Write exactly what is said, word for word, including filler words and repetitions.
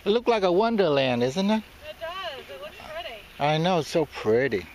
It looks like a wonderland, isn't it? It does. It looks pretty. I know, it's so pretty.